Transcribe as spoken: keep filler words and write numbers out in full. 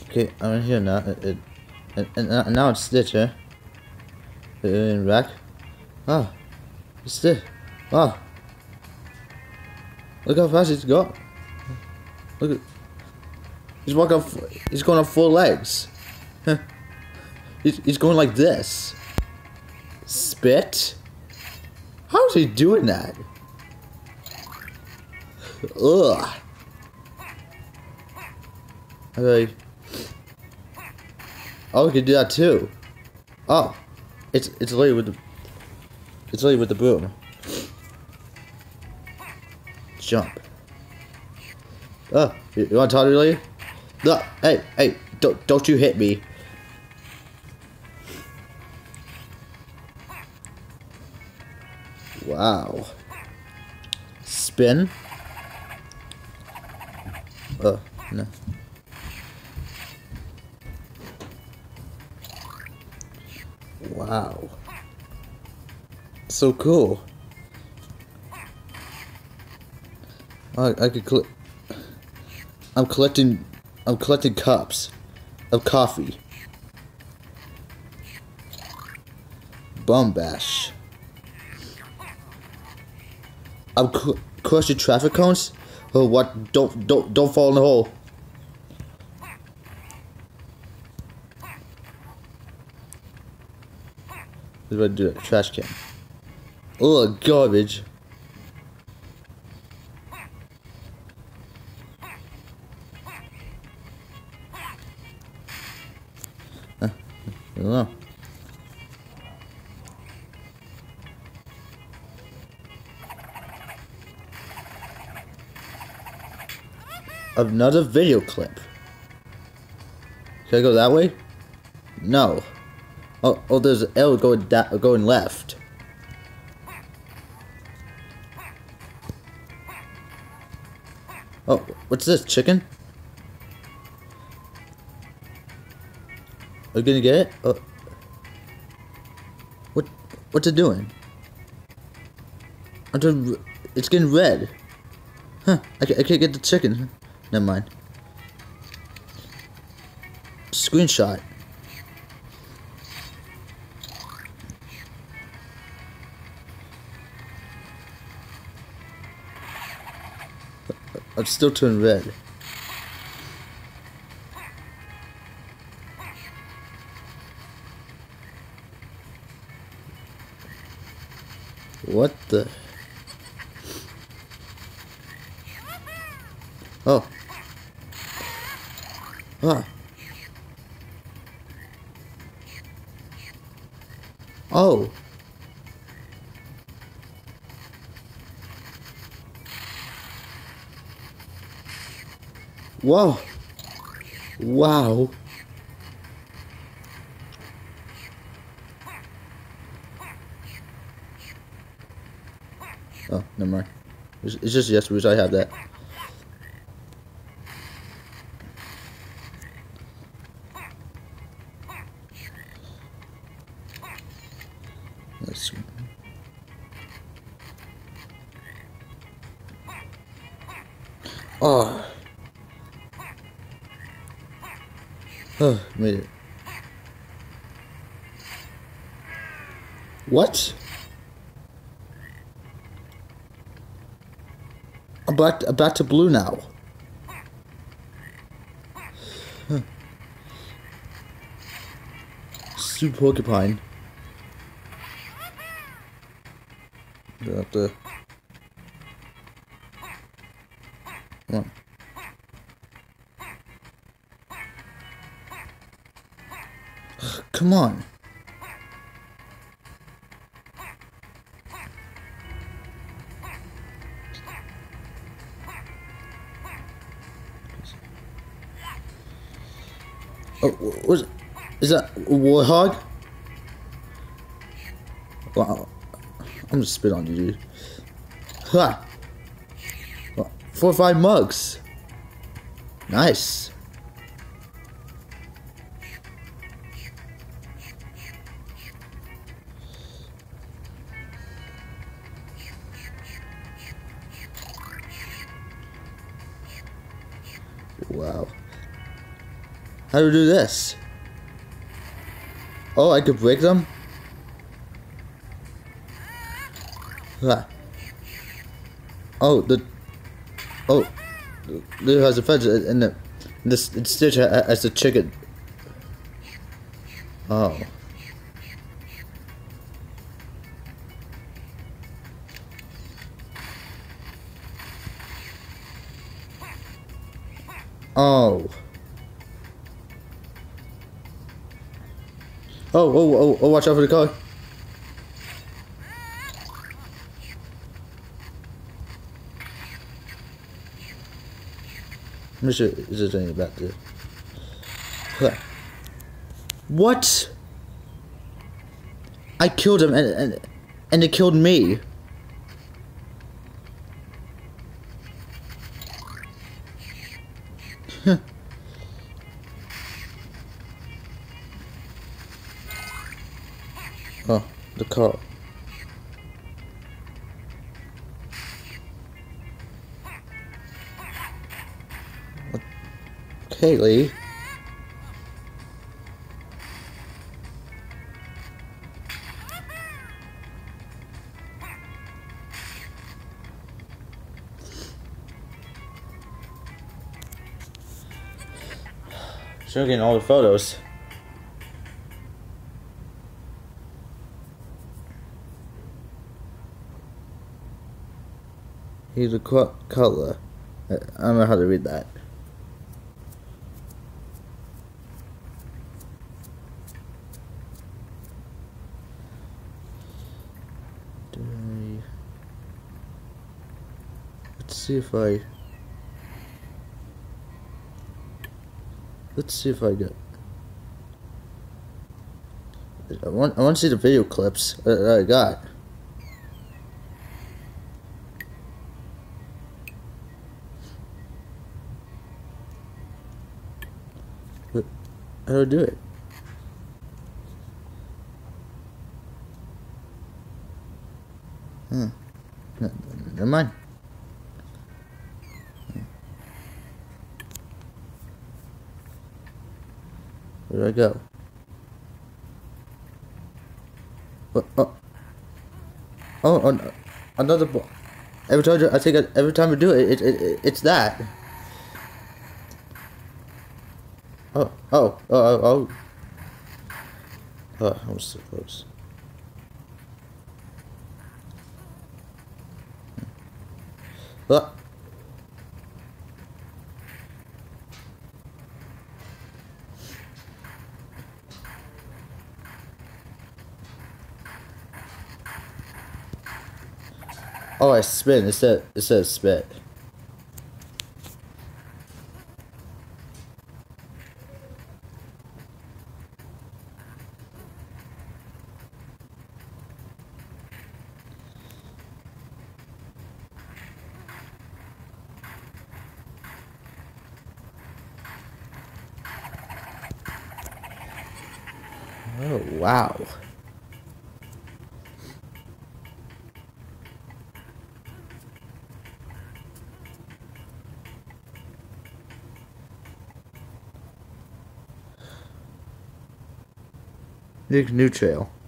Okay, I'm in here now. It, it, and, and, and now it's Stitch, eh? In rack. Ah, it's Stitch. Ah, look how fast he's got. Look at. He's walking. Up, he's going on four legs. he's he's going like this. Spit. How is he doing that? Ugh. Okay. Oh, we can do that too. Oh, it's it's lady with the it's lady with the broom. Jump. Oh, you, you want to talk to me, lady? No, hey, hey, don't don't you hit me. Wow. Spin. Oh, no. Wow. So cool. I I could collect. I'm collecting. I'm collecting cups of coffee. Bum bash. I'm cr crushing traffic cones. Oh, what? Don't don't don't fall in the hole. What do I do? That trash can. Oh, garbage. Huh, I don't know. Another video clip. Can I go that way? No. Oh, oh, there's an L going da going left. Oh, what's this? Chicken? Are you gonna get it? Oh. What? What's it doing? I'm doing, it's getting red. Huh? I can't, I can't get the chicken. Never mind. Screenshot. I'm still turning red. What the? Oh. Ah. Oh. Whoa. Wow. Oh, never mind. It's, it's just yes, because I have that. Let's see. Oh. Oh, made it. What? I'm back, I'm back to blue now. Huh. Super porcupine. You have to. Come on. Come on. Oh, what is that? A warthog? Wow. I'm just spit on you, dude. Ha! Four or five mugs. Nice. Wow. How do we do this? Oh, I could break them? Ah. Oh, the... Oh. Lilo has a fence and the... This Stitch has the chicken. Oh. Oh. Oh, oh, oh, oh, watch out for the car. Let me see if there's anything back there. What? I killed him and and and it killed me. Oh, the car. Kaylee. Sure, getting all the photos. He's a color. I don't know how to read that. Let's see if I. Let's see if I get. I want. I want to see the video clips that I got. But how do I do it? Hmm. No, never mind. Where do I go? Oh, oh, oh, oh another ball. Every time I think I, every time I do it, it, it, it it's that. Oh, oh, oh, oh, oh. Oh, I was so close. Oh. Oh, I spin. It said, it says spit. Oh, wow. New, new trail.